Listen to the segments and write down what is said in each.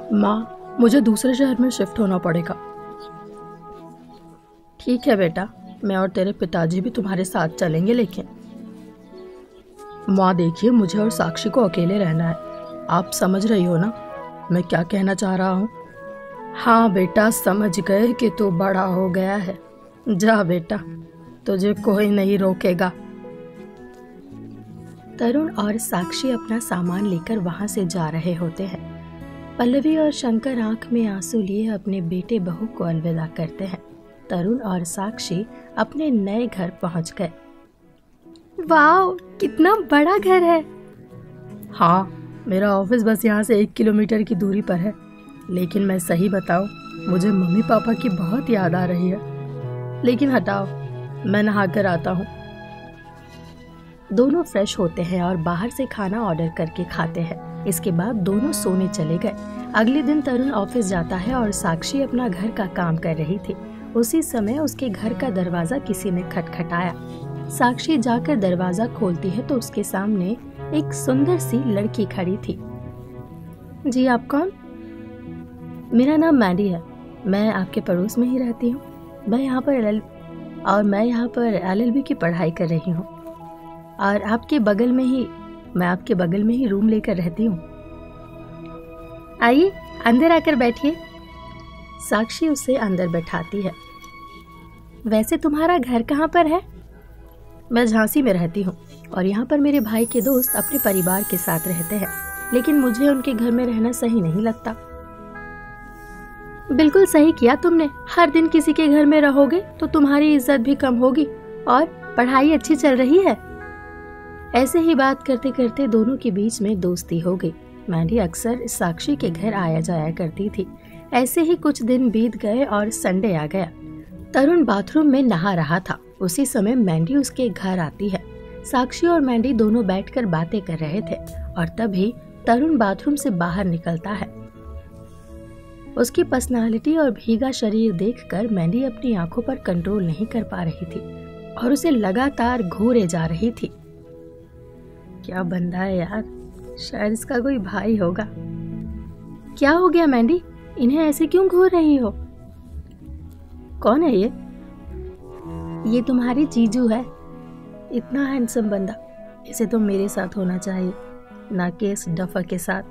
माँ, मुझे दूसरे शहर में शिफ्ट होना पड़ेगा। ठीक है बेटा, मैं और तेरे पिताजी भी तुम्हारे साथ चलेंगे। लेकिन माँ देखिए, मुझे और साक्षी को अकेले रहना है। आप समझ रही हो ना मैं क्या कहना चाह रहा हूँ? हाँ बेटा, समझ गए कि तू बड़ा हो गया है। जा बेटा, तुझे कोई नहीं रोकेगा। तरुण और साक्षी अपना सामान लेकर वहां से जा रहे होते हैं। पल्लवी और शंकर आंख में आंसू लिए अपने बेटे बहू को अलविदा करते हैं। तरुण और साक्षी अपने नए घर पहुंच गए। वाह, कितना बड़ा घर है। हाँ, मेरा ऑफिस बस यहाँ से 1 किलोमीटर की दूरी पर है। लेकिन मैं सही बताऊं, मुझे मम्मी पापा की बहुत याद आ रही है। लेकिन हटाओ, मैं नहा कर आता हूँ। दोनों फ्रेश होते हैं और बाहर से खाना ऑर्डर करके खाते हैं। इसके बाद दोनों सोने चले गए। अगले दिन तरुण ऑफिस जाता है और साक्षी अपना घर का काम कर रही थी। उसी समय उसके घर का दरवाजा किसी ने खटखटाया। साक्षी जाकर दरवाजा खोलती है तो उसके सामने एक सुंदर सी लड़की खड़ी थी। जी, आप कौन? मेरा नाम मैडी है। मैं आपके पड़ोस में ही रहती हूँ। मैं यहाँ पर LLB की पढ़ाई कर रही हूँ और मैं आपके बगल में ही रूम लेकर रहती हूँ। आइए, अंदर आकर बैठिए। साक्षी उसे अंदर बैठाती है। वैसे तुम्हारा घर कहाँ पर है? मैं झांसी में रहती हूँ और यहाँ पर मेरे भाई के दोस्त अपने परिवार के साथ रहते हैं। लेकिन मुझे उनके घर में रहना सही नहीं लगता। बिल्कुल सही किया तुमने। हर दिन किसी के घर में रहोगे तो तुम्हारी इज्जत भी कम होगी। और पढ़ाई अच्छी चल रही है? ऐसे ही बात करते करते दोनों के बीच में दोस्ती हो गई। मैडी अक्सर साक्षी के घर आया जाया करती थी। ऐसे ही कुछ दिन बीत गए और संडे आ गया। तरुण बाथरूम में नहा रहा था। उसी समय मैंडी उसके घर आती है। साक्षी और मैंडी दोनों बैठकर बातें कर रहे थे और तभी तरुण बाथरूम से बाहर निकलता है। उसकी पर्सनालिटी और भीगा शरीर देखकर मैंडी अपनी आंखों पर कंट्रोल नहीं कर पा रही थी और उसे लगातार घूरे जा रही थी। क्या बंदा है यार, शायद इसका कोई भाई होगा। क्या हो गया मैंडी, इन्हें ऐसे क्यों घूर रही हो? कौन है ये? ये तुम्हारी जीजू है। इतना हैंडसम बंदा, इसे तो मेरे साथ होना चाहिए, ना कि इस डफर के साथ।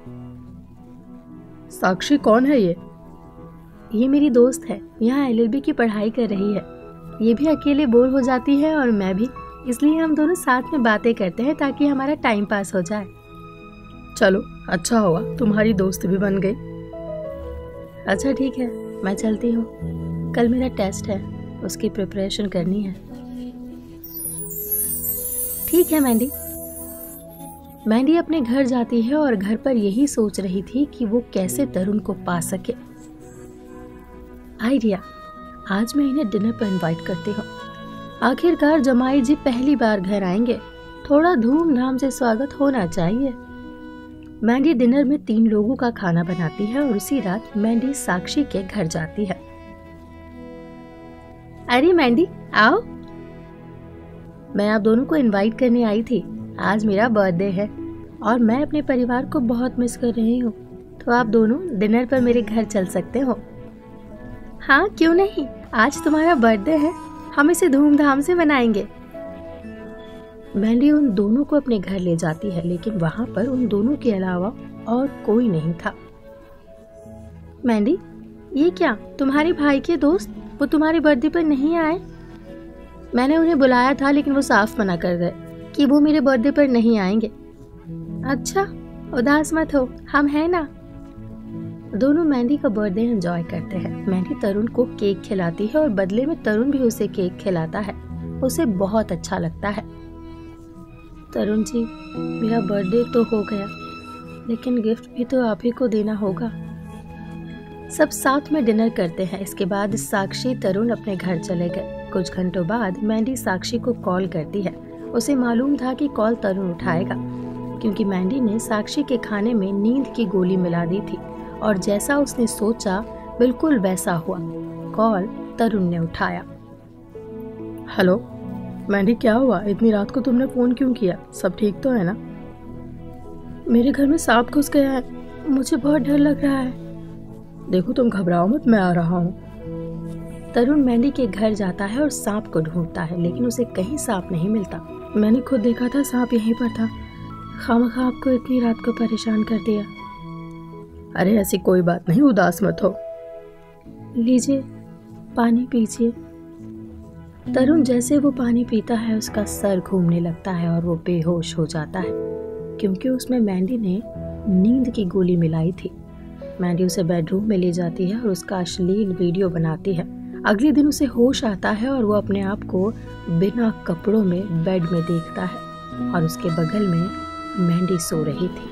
साक्षी कौन है ये? ये मेरी दोस्त है, यहाँ LLB की पढ़ाई कर रही है। ये भी अकेले बोर हो जाती है और मैं भी, इसलिए हम दोनों साथ में बातें करते हैं ताकि हमारा टाइम पास हो जाए। चलो, अच्छा हुआ तुम्हारी दोस्त भी बन गई। अच्छा ठीक है, मैं चलती हूँ। कल मेरा टेस्ट है, उसकी प्रिपरेशन करनी है। ठीक है मैंडी। मैंडी अपने घर जाती है और घर पर यही सोच रही थी कि वो कैसे तरुण को पा सके। आइडिया, आज मैं इन्हें डिनर पर इनवाइट करती हूँ। आखिरकार जमाई जी पहली बार घर आएंगे, थोड़ा धूमधाम से स्वागत होना चाहिए। मैंडी डिनर में 3 लोगों का खाना बनाती है और उसी रात मैंडी साक्षी के घर जाती है। अरे मैंडी, आओ। मैं आप दोनों को इनवाइट करने आई थी। आज मेरा बर्थडे है और मैं अपने परिवार को बहुत मिस कर रही हूँ, तो आप दोनों डिनर पर मेरे घर चल सकते हो। हाँ, क्यों नहीं, आज तुम्हारा बर्थडे है, हम इसे धूमधाम से मनाएंगे। मैंडी उन दोनों को अपने घर ले जाती है, लेकिन वहाँ पर उन दोनों के अलावा और कोई नहीं था। मैंडी, ये क्या, तुम्हारे भाई के दोस्त वो तुम्हारे बर्थडे पर नहीं आए? मैंने उन्हें बुलाया था लेकिन वो साफ मना कर गए कि वो मेरे बर्थडे पर नहीं आएंगे। अच्छा, उदास मत हो, हम हैं ना। दोनों मैंडी का बर्थडे एंजॉय करते हैं। मैंडी तरुण को केक खिलाती है और बदले में तरुण भी उसे केक खिलाता है। उसे बहुत अच्छा लगता है। तरुण जी, मेरा बर्थडे तो हो गया, लेकिन गिफ्ट भी तो आप ही को देना होगा। सब साथ में डिनर करते हैं। इसके बाद साक्षी तरुण अपने घर चले गए। कुछ घंटों बाद मैंडी साक्षी को कॉल करती है। उसे मालूम था कि कॉल तरुण उठाएगा, क्योंकि मैंडी ने साक्षी के खाने में नींद की गोली मिला दी थी और जैसा उसने सोचा बिल्कुल वैसा हुआ। कॉल तरुण ने उठाया। हेलो मैंडी, क्या हुआ? इतनी रात को तुमने फोन क्यों किया? सब ठीक तो है ना? मेरे घर में सांप घुस गया है, मुझे बहुत डर लग रहा है। देखो तुम घबराओ मत, मैं आ रहा हूँ। तरुण मैंडी के घर जाता है और सांप को ढूंढता है, लेकिन उसे कहीं सांप नहीं मिलता। मैंने खुद देखा था, सांप यहीं पर था। खामखा आपको इतनी रात को परेशान कर दिया। अरे ऐसी कोई बात नहीं, उदास मत हो। लीजिए पानी पीजिए। तरुण जैसे वो पानी पीता है उसका सर घूमने लगता है और वो बेहोश हो जाता है, क्योंकि उसमें मैंडी ने नींद की गोली मिलाई थी। मैंडी उसे बेडरूम में ले जाती है और उसका अश्लील वीडियो बनाती है। अगले दिन उसे होश आता है और वो अपने आप को बिना कपड़ों में बेड में देखता है और उसके बगल में मैंडी सो रही थी।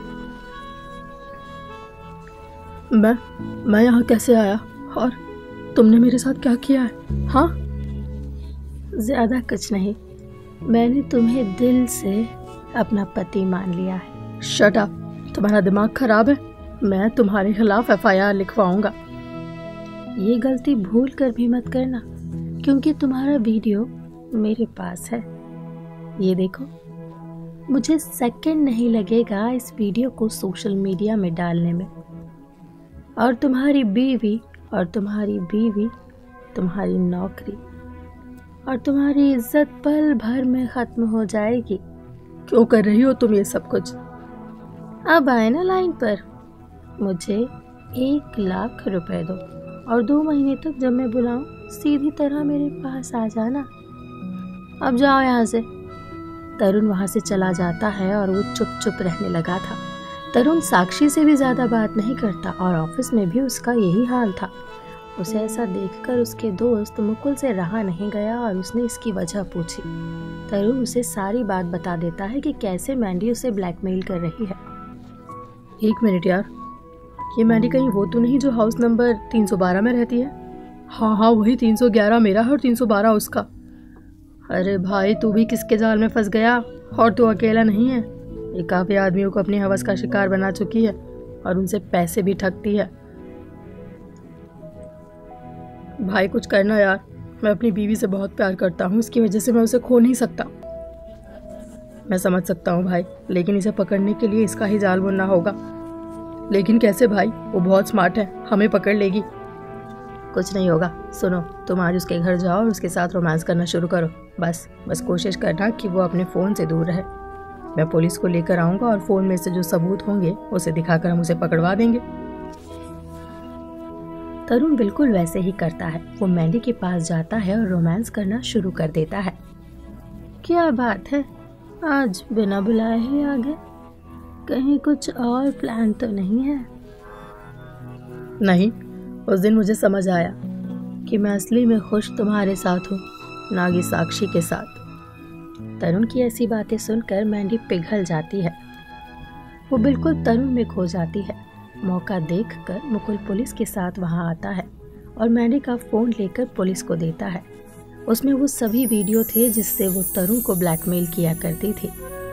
मैं यहाँ कैसे आया और तुमने मेरे साथ क्या किया है? हाँ, ज्यादा कुछ नहीं, मैंने तुम्हें दिल से अपना पति मान लिया है। शट अप, तुम्हारा दिमाग खराब है। मैं तुम्हारे खिलाफ FIR लिखवाऊंगा। ये गलती भूल कर भी मत करना, क्योंकि तुम्हारा वीडियो मेरे पास है। ये देखो, मुझे सेकंड नहीं लगेगा इस वीडियो को सोशल मीडिया में डालने में, और तुम्हारी बीवी और तुम्हारी बीवी, तुम्हारी नौकरी और तुम्हारी इज्जत पल भर में खत्म हो जाएगी। क्यों कर रही हो तुम ये सब कुछ? अब आए ना लाइन पर। मुझे 1 लाख रुपए दो और 2 महीने तक जब मैं बुलाऊं सीधी तरह मेरे पास आ जाना। अब जाओ यहाँ से। तरुण वहाँ से चला जाता है और वो चुप चुप रहने लगा था। तरुण साक्षी से भी ज्यादा बात नहीं करता और ऑफिस में भी उसका यही हाल था। उसे ऐसा देखकर उसके दोस्त मुकुल से रहा नहीं गया और उसने इसकी वजह पूछी। तरुण उसे सारी बात बता देता है कि कैसे मैंडी उसे ब्लैकमेल कर रही है। 1 मिनट यार, ये मैंडी कहीं वो तो नहीं जो हाउस नंबर 312 में रहती है? हाँ, वही 311 मेरा है और 312 उसका। अरे भाई, तू भी किसके जाल में फंस गया? और तू अकेला नहीं है, ये काफी आदमियों को अपनी हवस का शिकार बना चुकी है और उनसे पैसे भी ठगती है। भाई कुछ करना यार, मैं अपनी बीवी से बहुत प्यार करता हूँ, इसकी वजह से मैं उसे खो नहीं सकता। मैं समझ सकता हूँ भाई, लेकिन इसे पकड़ने के लिए इसका ही जाल बुनना होगा। लेकिन कैसे भाई? वो बहुत स्मार्ट है, हमें पकड़ लेगी। कुछ नहीं होगा। सुनो, तुम आज उसके घर जाओ और उसके साथ रोमांस करना शुरू करो। बस कोशिश करना कि वो अपने फ़ोन से दूर रहे। मैं पुलिस को लेकर आऊँगा और फ़ोन में से जो सबूत होंगे उसे दिखाकर हम उसे पकड़वा देंगे। तरुण बिल्कुल वैसे ही करता है। वो मैंडी के पास जाता है और रोमांस करना शुरू कर देता है। क्या बात है, आज बिना बुलाए ही आ गए? कहीं कुछ और प्लान तो नहीं है? नहीं, उस दिन मुझे समझ आया कि मैं असली में खुश तुम्हारे साथ हूँ, ना कि साक्षी के साथ। तरुण की ऐसी बातें सुनकर मैंडी पिघल जाती है। वो बिल्कुल तरुण में खो जाती है। मौका देखकर मुकुल पुलिस के साथ वहां आता है और मैंडी का फोन लेकर पुलिस को देता है। उसमें वो सभी वीडियो थे जिससे वो तरुण को ब्लैकमेल किया करती थी।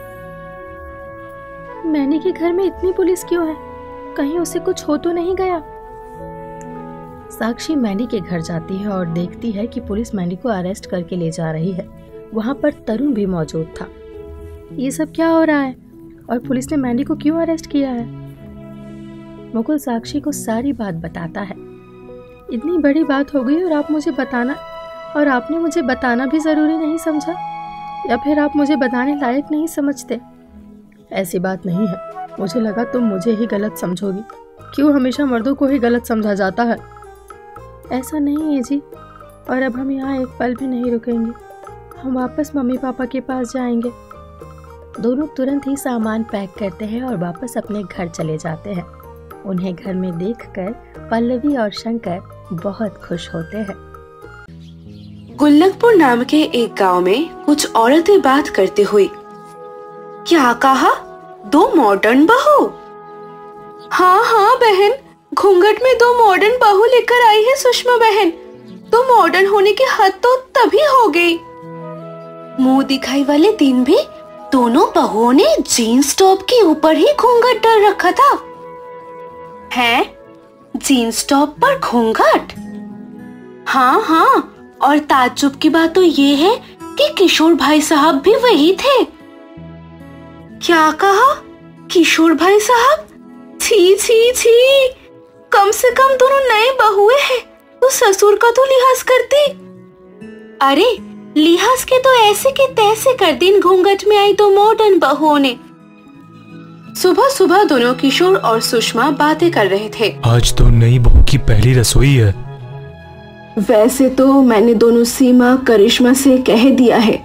मैंडी के घर में इतनी पुलिस क्यों है? कहीं उसे कुछ हो तो नहीं गया? साक्षी मैंडी के घर जाती है और देखती है कि पुलिस मैंडी को अरेस्ट करके ले जा रही है। वहां पर तरुण भी मौजूद था। ये सब क्या हो रहा है और पुलिस ने मैंडी को क्यों अरेस्ट किया है? मुकुल साक्षी को सारी बात बताता है। इतनी बड़ी बात हो गई और आपने मुझे बताना भी जरूरी नहीं समझा, या फिर आप मुझे बताने लायक नहीं समझते? ऐसी बात नहीं है, मुझे लगा तुम मुझे ही गलत समझोगी। क्यों हमेशा मर्दों को ही गलत समझा जाता है? ऐसा नहीं है जी, और अब हम यहाँ एक पल भी नहीं रुकेंगे। हम वापस मम्मी पापा के पास जाएंगे। दोनों तुरंत ही सामान पैक करते हैं और वापस अपने घर चले जाते हैं। उन्हें घर में देखकर पल्लवी और शंकर बहुत खुश होते हैं। गुल्लकपुर नाम के एक गांव में कुछ औरतें बात करते हुए, क्या कहा? 2 मॉडर्न बहू? हाँ बहन, घूंघट में 2 मॉडर्न बहू लेकर आई है सुषमा बहन। तो मॉडर्न होने की हद तो तभी हो गई। मुंह दिखाई वाले दिन भी दोनों बहुओं ने जीन्स टॉप के ऊपर ही घूंघट डाल रखा था। है जीन्स टॉप पर घूंघट? हाँ, और ताज्जुब की बात तो ये है कि किशोर भाई साहब भी वही थे। क्या कहा? किशोर भाई साहब? छी, छी छी छी, कम से कम दोनों नए बहुए हैं तो ससुर का तो लिहाज करती। अरे लिहाज के तो ऐसे के तैसे कर दी घूंघट में आई तो मॉडर्न बहुओं ने। सुबह सुबह दोनों किशोर और सुषमा बातें कर रहे थे। आज तो नई बहू की पहली रसोई है। वैसे तो मैंने दोनों सीमा करिश्मा से कह दिया है,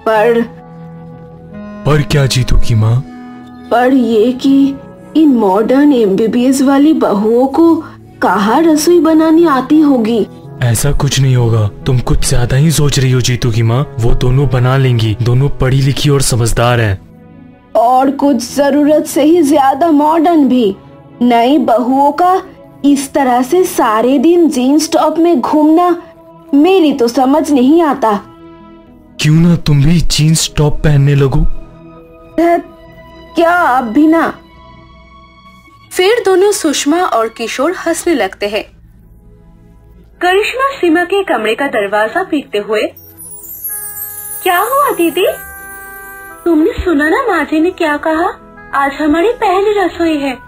पर क्या जीतू की माँ? पर ये कि इन मॉडर्न MBBS वाली बहुओं को कहाँ रसोई बनानी आती होगी। ऐसा कुछ नहीं होगा, तुम कुछ ज्यादा ही सोच रही हो जीतू की माँ। वो दोनों बना लेंगी, दोनों पढ़ी लिखी और समझदार हैं। और कुछ जरूरत से ही ज्यादा मॉडर्न भी। नई बहुओं का इस तरह से सारे दिन जीन्स टॉप में घूमना मेरी तो समझ नहीं आता। क्यों ना तुम भी जीन्स टॉप पहनने लगो? क्या अब भी ना? फिर दोनों सुषमा और किशोर हंसने लगते हैं। करिश्मा सीमा के कमरे का दरवाजा पीटते हुए, क्या हुआ दीदी? तुमने सुना ना माँ जी ने क्या कहा? आज हमारी पहली रसोई है।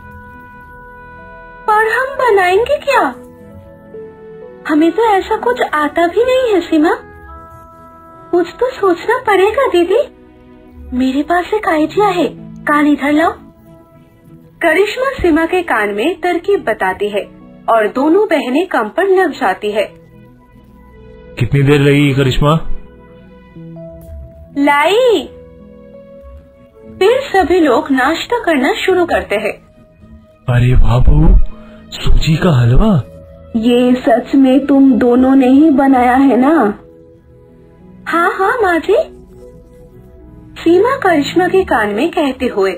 पर हम बनाएंगे क्या? हमें तो ऐसा कुछ आता भी नहीं है सीमा। कुछ तो सोचना पड़ेगा दीदी। मेरे पास एक आइडिया है, कान इधर लाओ। करिश्मा सीमा के कान में तरकीब बताती है और दोनों बहनें काम पर लग जाती है। कितनी देर लगी करिश्मा? लाई। फिर सभी लोग नाश्ता करना शुरू करते हैं। अरे वाह बहू, सूजी का हलवा। ये सच में तुम दोनों ने ही बनाया है ना? हाँ हाँ माँ जी, सीमा करिश्मा के कान में कहते हुए।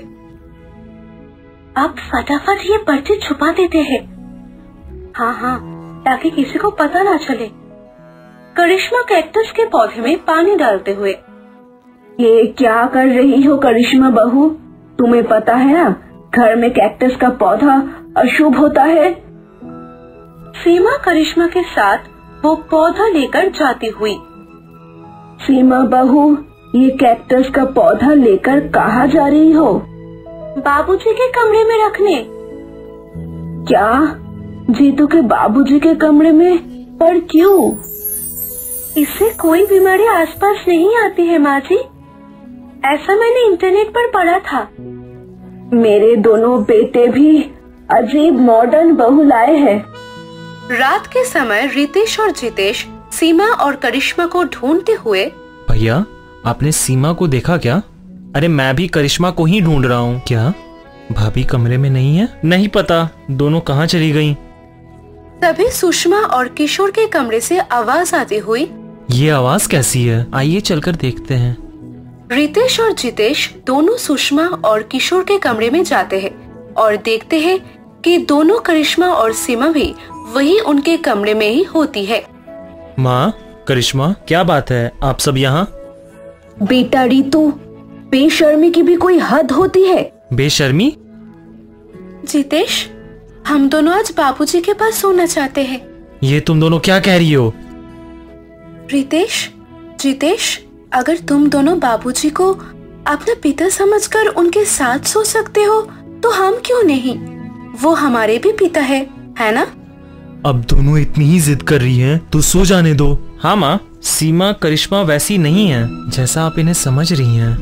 अब फटाफट ये पर्चे छुपा देते हैं। हाँ हाँ, ताकि किसी को पता ना चले। करिश्मा कैक्टस के पौधे में पानी डालते हुए, ये क्या कर रही हो करिश्मा बहू? तुम्हें पता है ना, घर में कैक्टस का पौधा अशुभ होता है। सीमा करिश्मा के साथ वो पौधा लेकर जाती हुई। सीमा बहू, ये कैक्टस का पौधा लेकर कहाँ जा रही हो? बाबूजी के कमरे में रखने। क्या? जीतू के बाबूजी के कमरे में? पर क्यों? इससे कोई बीमारी आसपास नहीं आती है माँ जी, ऐसा मैंने इंटरनेट पर पढ़ा था। मेरे दोनों बेटे भी अजीब मॉडर्न बहू लाए हैं। रात के समय रितेश और जितेश सीमा और करिश्मा को ढूंढते हुए, भैया आपने सीमा को देखा क्या? अरे मैं भी करिश्मा को ही ढूंढ रहा हूँ। क्या भाभी कमरे में नहीं है? नहीं पता, दोनों कहाँ चली गईं? तभी सुषमा और किशोर के कमरे से आवाज आती हुई, ये आवाज कैसी है? आइए चलकर देखते हैं। रितेश और जितेश दोनों सुषमा और किशोर के कमरे में जाते हैं और देखते हैं कि दोनों करिश्मा और सीमा भी वही उनके कमरे में ही होती है। माँ, करिश्मा, क्या बात है, आप सब यहाँ? बेटा रितु, बेशर्मी की भी कोई हद होती है। बेशर्मी? जितेश, हम दोनों आज बाबूजी के पास सोना चाहते हैं। ये तुम दोनों क्या कह रही हो? रितेश, जितेश, अगर तुम दोनों बाबूजी को अपना पिता समझकर उनके साथ सो सकते हो तो हम क्यों नहीं? वो हमारे भी पिता है ना? अब दोनों इतनी ही जिद कर रही हैं, तो सो जाने दो। हाँ माँ, सीमा करिश्मा वैसी नहीं है जैसा आप इन्हें समझ रही हैं।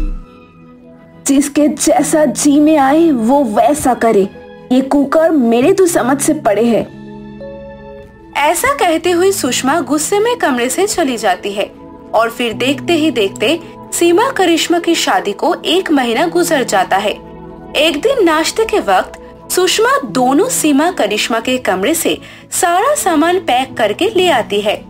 जिसके जैसा जी में आए वो वैसा करे, ये कुकर मेरे तो समझ से पड़े है। ऐसा कहते हुए सुषमा गुस्से में कमरे से चली जाती है और फिर देखते ही देखते सीमा करिश्मा की शादी को 1 महीना गुजर जाता है। एक दिन नाश्ते के वक्त सुषमा दोनों सीमा करिश्मा के कमरे से सारा सामान पैक करके ले आती है।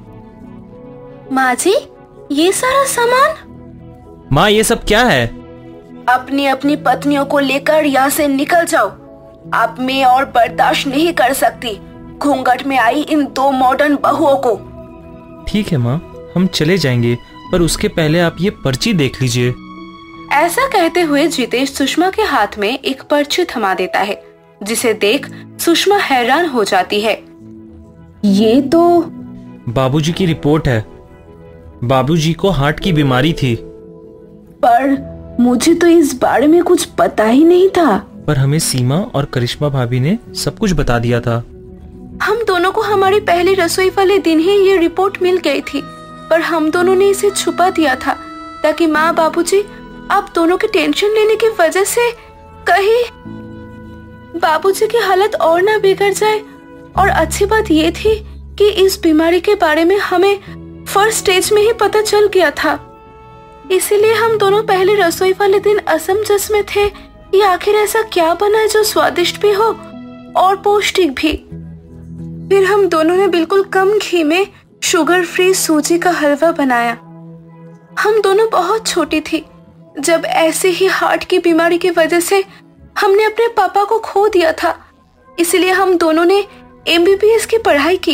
माँ जी, ये सारा सामान? माँ, ये सब क्या है? अपनी अपनी पत्नियों को लेकर यहाँ से निकल जाओ। अब मैं और बर्दाश्त नहीं कर सकती घूंघट में आई इन 2 मॉडर्न बहुओं को। ठीक है माँ, हम चले जाएंगे, पर उसके पहले आप ये पर्ची देख लीजिए। ऐसा कहते हुए जितेश सुषमा के हाथ में एक पर्ची थमा देता है, जिसे देख सुषमा हैरान हो जाती है। ये तो बाबूजी की रिपोर्ट है। बाबूजी को हार्ट की बीमारी थी। पर मुझे तो इस बारे में कुछ पता ही नहीं था। पर हमें सीमा और करिश्मा भाभी ने सब कुछ बता दिया था। हम दोनों को हमारी पहली रसोई वाले दिन ही ये रिपोर्ट मिल गई थी, पर हम दोनों ने इसे छुपा दिया था ताकि माँ बाबूजी आप दोनों की टेंशन लेने की वजह से कहीं बाबूजी की हालत और ना बिगड़ जाए। और अच्छी बात ये थी कि इस बीमारी के बारे में हमें फर्स्ट स्टेज में ही पता चल गया था, इसीलिए हम दोनों पहले रसोई वाले दिन असमंजस में थे कि आखिर ऐसा क्या बना है जो स्वादिष्ट भी हो और पौष्टिक भी। फिर हम दोनों ने बिल्कुल कम घी में शुगर फ्री सूजी का हलवा बनाया। हम दोनों बहुत छोटी थी जब ऐसे ही हार्ट की बीमारी की वजह से हमने अपने पापा को खो दिया था, इसलिए हम दोनों ने MBBS की पढ़ाई की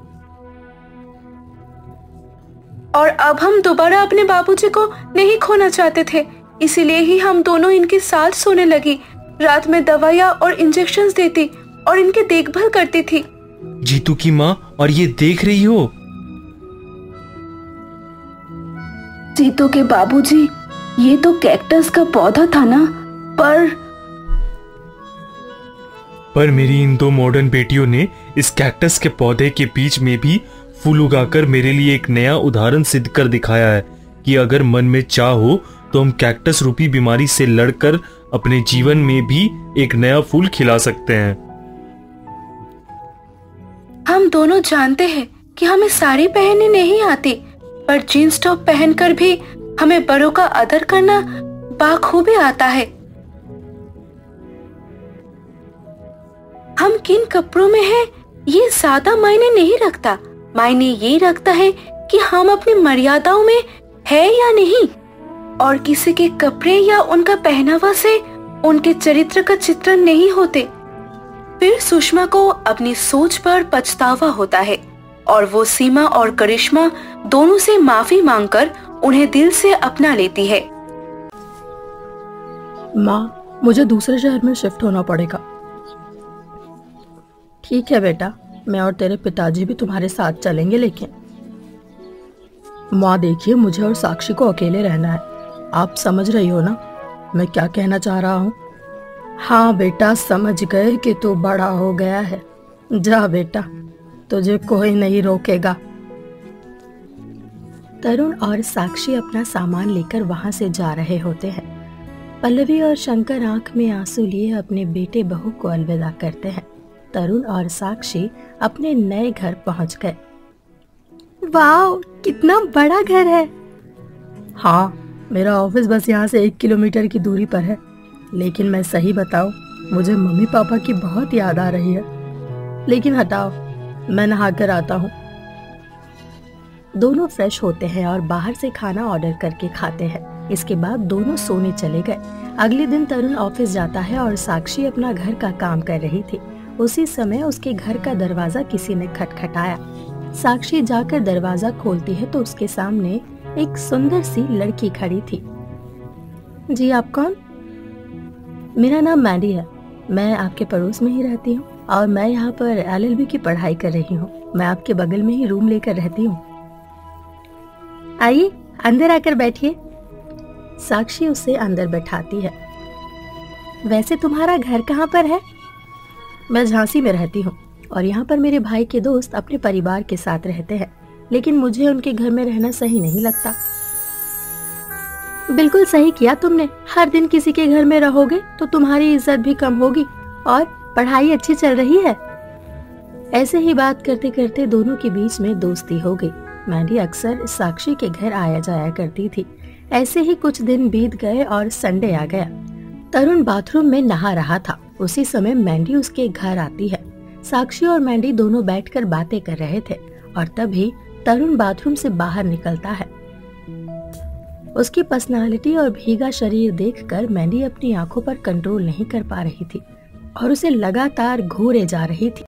और अब हम दोबारा अपने बाबूजी को नहीं खोना चाहते थे, इसीलिए ही हम दोनों इनके साथ सोने लगी। रात में दवाइयाँ और इंजेक्शंस देती और इनकी देखभाल करती थी। जीतू की माँ, और ये देख रही हो? जीतू के बाबूजी, ये तो कैक्टस का पौधा था ना, पर मेरी इन दो मॉडर्न बेटियों ने इस कैक्टस के पौधे के बीच में भी फूल उगाकर मेरे लिए एक नया उदाहरण सिद्ध कर दिखाया है कि अगर मन में चाह हो तो हम कैक्टस रूपी बीमारी से लड़कर अपने जीवन में भी एक नया फूल खिला सकते हैं। हम दोनों जानते हैं कि हमें साड़ी पहननी नहीं आती, पर जीन्स टॉप पहनकर भी हमें बड़ों का आदर करना बाखूबी आता है। हम किन कपड़ों में हैं ये ज्यादा मायने नहीं रखता, मायने ये रखता है कि हम अपनी मर्यादाओं में है या नहीं, और किसी के कपड़े या उनका पहनावा से उनके चरित्र का चित्रण नहीं होते। फिर सुषमा को अपनी सोच पर पछतावा होता है और वो सीमा और करिश्मा दोनों से माफी मांगकर उन्हें दिल से अपना लेती है। माँ, मुझे दूसरे शहर में शिफ्ट होना पड़ेगा। ठीक है बेटा, मैं और तेरे पिताजी भी तुम्हारे साथ चलेंगे, लेकिन माँ देखिए, मुझे और साक्षी को अकेले रहना है। आप समझ रही हो ना मैं क्या कहना चाह रहा हूँ? हाँ बेटा, समझ गए कि तू बड़ा हो गया है। जा बेटा, तुझे कोई नहीं रोकेगा। तरुण और साक्षी अपना सामान लेकर वहां से जा रहे होते हैं। पल्लवी और शंकर आंख में आंसू लिए अपने बेटे बहू को अलविदा करते हैं। तरुण और साक्षी अपने नए घर पहुंच गए। वाह, कितना बड़ा घर है। हाँ, मेरा ऑफिस बस यहाँ से 1 किलोमीटर की दूरी पर है, लेकिन मैं सही बताऊं, मुझे मम्मी पापा की बहुत याद आ रही है। लेकिन हटाओ, मैं नहा कर आता हूँ। दोनों फ्रेश होते हैं और बाहर से खाना ऑर्डर करके खाते हैं। इसके बाद दोनों सोने चले गए। अगले दिन तरुण ऑफिस जाता है और साक्षी अपना घर का काम कर रही थी। उसी समय उसके घर का दरवाजा किसी ने खटखटाया। साक्षी जाकर दरवाजा खोलती है तो उसके सामने एक सुंदर सी लड़की खड़ी थी। जी, आप कौन? मेरा नाम मैंडी है, मैं आपके पड़ोस में ही रहती हूँ और मैं यहाँ पर LLB की पढ़ाई कर रही हूँ। मैं आपके बगल में ही रूम लेकर रहती हूँ। आइए, अंदर आकर बैठिए। साक्षी उसे अंदर बैठाती है। वैसे तुम्हारा घर कहाँ पर है? मैं झांसी में रहती हूँ और यहाँ पर मेरे भाई के दोस्त अपने परिवार के साथ रहते हैं, लेकिन मुझे उनके घर में रहना सही नहीं लगता। बिल्कुल सही किया तुमने। हर दिन किसी के घर में रहोगे तो तुम्हारी इज्जत भी कम होगी और पढ़ाई अच्छी चल रही है। ऐसे ही बात करते करते दोनों के बीच में दोस्ती हो गई। मैंडी अक्सर साक्षी के घर आया जाया करती थी। ऐसे ही कुछ दिन बीत गए और संडे आ गया। तरुण बाथरूम में नहा रहा था। उसी समय मैंडी उसके घर आती है। साक्षी और मैंडी दोनों बैठकर बातें कर रहे थे और तभी तरुण बाथरूम से बाहर निकलता है। उसकी पर्सनालिटी और भीगा शरीर देखकर मैंडी अपनी आंखों पर कंट्रोल नहीं कर पा रही थी और उसे लगातार घूरे जा रही थी।